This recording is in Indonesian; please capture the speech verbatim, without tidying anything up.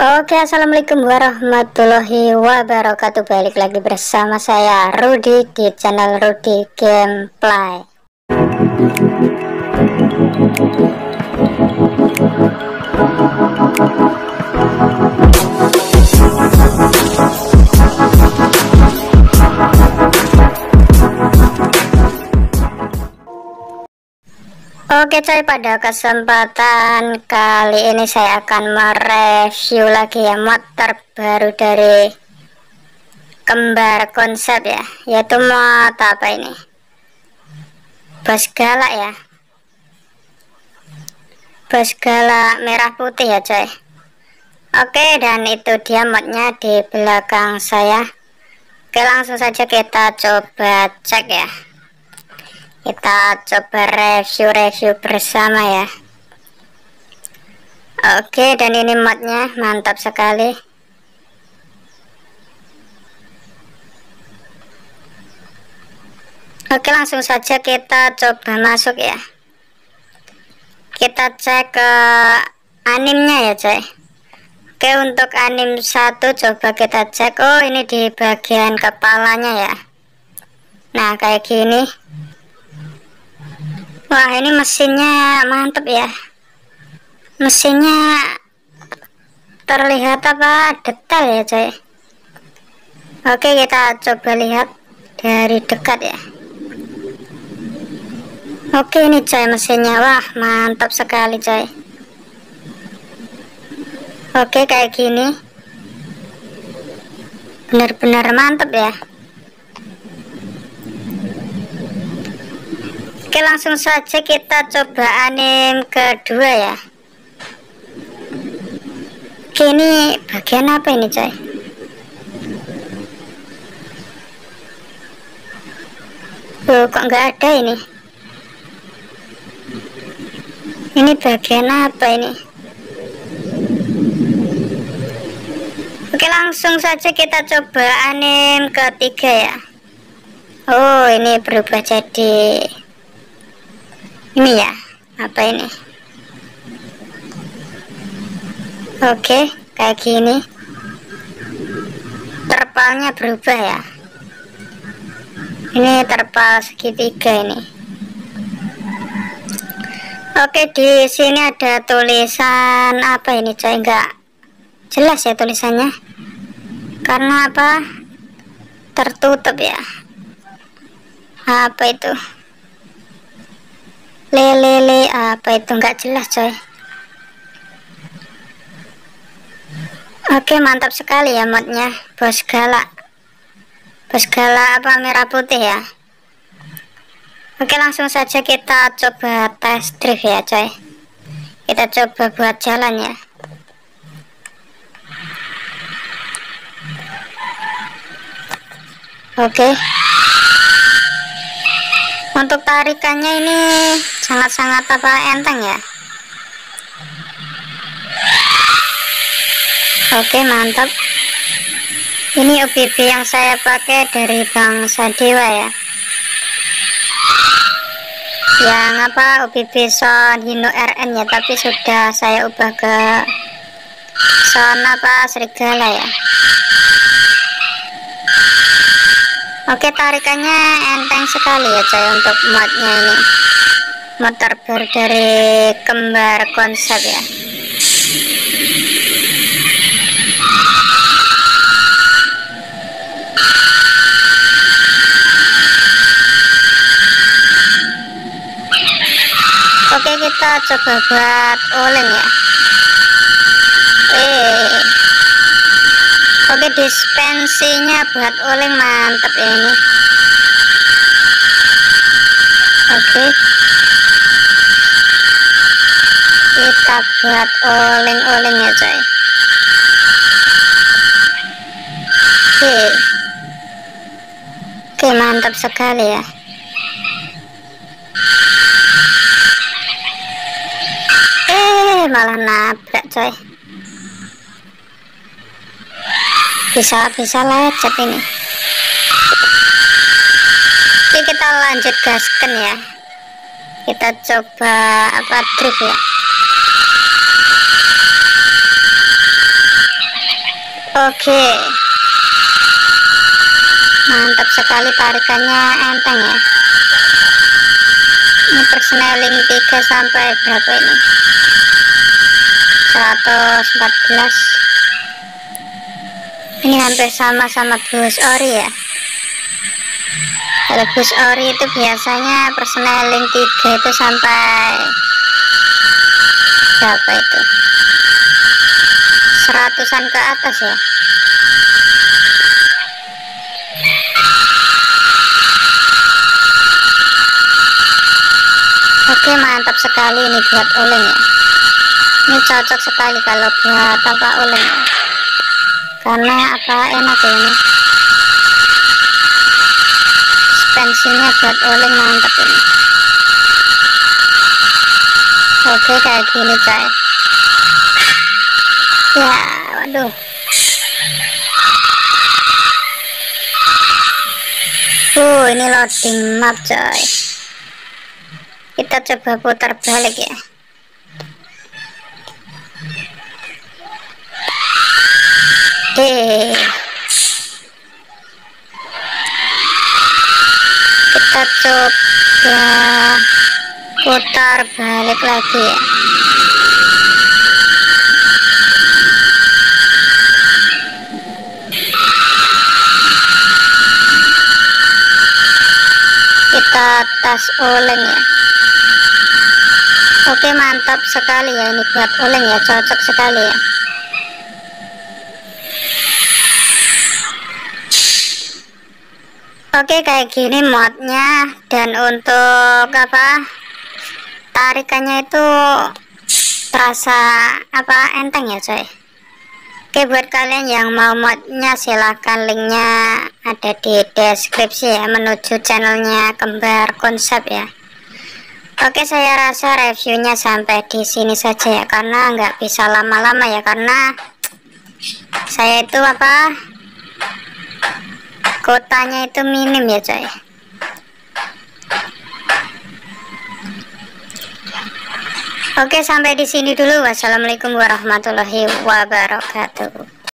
Oke, assalamualaikum warahmatullahi wabarakatuh. Balik lagi bersama saya Rudy di channel Rudy Gameplay. Oke coy, pada kesempatan kali ini saya akan mereview lagi ya mod terbaru dari Kembar Konsep ya, yaitu mod apa ini, Bos Galak ya, Bos Galak merah putih ya coy. Oke, dan itu dia modnya di belakang saya. Oke, langsung saja kita coba cek ya. Kita coba review-review bersama ya. Oke, dan ini modnya mantap sekali. Oke, langsung saja kita coba masuk ya. Kita cek ke animnya ya coy. Oke, untuk anim satu coba kita cek. Oh, ini di bagian kepalanya ya. Nah, kayak gini. Wah, ini mesinnya mantep ya. Mesinnya terlihat apa detail ya coy. Oke, kita coba lihat dari dekat ya. Oke, ini coy mesinnya. Wah, mantap sekali coy. Oke, kayak gini. Benar-benar mantap ya. Oke, langsung saja kita coba anim kedua ya. Oke, ini bagian apa ini coy? Oh, kok nggak ada ini? Ini bagian apa ini? Oke, langsung saja kita coba anim ketiga ya. Oh, ini berubah jadi ini ya, apa ini? Oke, kayak gini. Terpalnya berubah ya. Ini terpal segitiga ini. Oke, di sini ada tulisan apa ini coy? Enggak jelas ya tulisannya. Karena apa? Tertutup ya. Apa itu? Lelele apa itu, nggak jelas coy. Oke, mantap sekali ya modnya Bos Galak. Bos Galak apa merah putih ya. Oke, langsung saja kita coba test drive ya coy. Kita coba buat jalan ya. Oke, untuk tarikannya ini sangat-sangat apa enteng ya. Oke, mantap. Ini U B B yang saya pakai dari Bang Sadewa ya. Yang apa U B B Sound Hino R N ya, tapi sudah saya ubah ke Sound apa Serigala ya. Oke, tarikannya enteng sekali ya coy untuk modnya ini. Mod terbaru dari Kembar Konsep ya. Oke, kita coba buat oleng ya. Eh. Oke, dispensinya buat oleng mantap ya ini. Oke, kita buat oleng-oleng ya coy. Oke, oke mantap sekali ya. Eh, malah nabrak coy. Bisa-bisa lecet ini. Oke, kita lanjut gasken ya. Kita coba apa drift ya. Oke, mantap sekali, tarikannya enteng ya. Ini persneling tiga sampai berapa ini, seratus empat belas. Ini hampir sama sama bus ori ya. Kalau bus ori itu biasanya persneling tiga itu sampai berapa itu, seratusan ke atas ya. Oke, mantap sekali ini buat oleng ya. Ini cocok sekali kalau buat apa, oleng ya. Karena apa, enak ya ini. Suspensinya buat oleng mantap ini. Oke, kayak gini coy. Ya, waduh. Uh, ini loading map coy. Kita coba putar balik ya. Eh, kita coba putar balik lagi ya. Kita tas oleng ya. Oke, mantap sekali ya ini buat oleng ya, cocok sekali ya. Oke, kayak gini modnya, dan untuk apa, tarikannya itu terasa apa, enteng ya coy. Oke, buat kalian yang mau modnya silahkan, linknya ada di deskripsi ya, menuju channelnya Kembar Konsep ya. Oke, saya rasa reviewnya sampai di sini saja ya, karena nggak bisa lama-lama ya, karena saya itu apa, kotanya itu minim ya coy. Oke, sampai di sini dulu. Wassalamualaikum warahmatullahi wabarakatuh.